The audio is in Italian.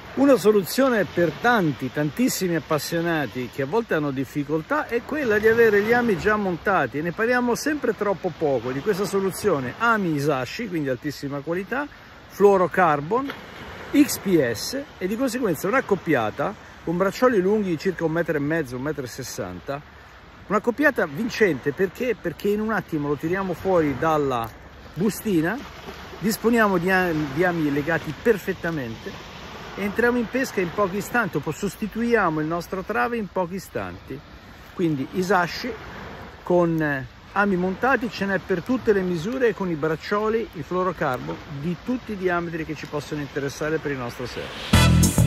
Una soluzione per tantissimi appassionati che a volte hanno difficoltà è quella di avere gli ami già montati. Ne parliamo sempre troppo poco di questa soluzione. Ami Isashi, quindi altissima qualità, fluorocarbon, XPS, e di conseguenza un'accoppiata con braccioli lunghi di circa 1,5 m, 1,60 m. Un'accoppiata vincente perché? Perché in un attimo lo tiriamo fuori dalla bustina, disponiamo di ami legati perfettamente, entriamo in pesca in pochi istanti, o sostituiamo il nostro trave in pochi istanti. Quindi Isashi con ami montati ce n'è per tutte le misure, con i braccioli, il fluorocarbon di tutti i diametri che ci possono interessare per il nostro serra.